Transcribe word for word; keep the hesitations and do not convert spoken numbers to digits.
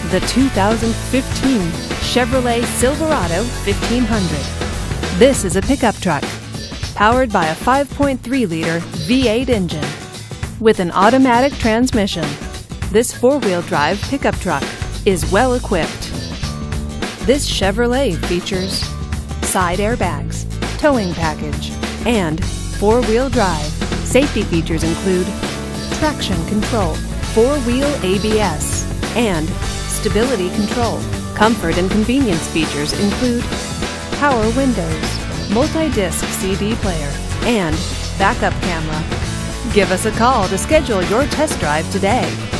the two thousand fifteen Chevrolet Silverado fifteen hundred. This is a pickup truck powered by a five point three liter V eight engine with an automatic transmission. This four-wheel drive pickup truck is well equipped. This Chevrolet features side airbags, towing package, and four-wheel drive. Safety features include traction control, four-wheel A B S, and stability control. Comfort and convenience features include power windows, multi-disc C D player, and backup camera. Give us a call to schedule your test drive today.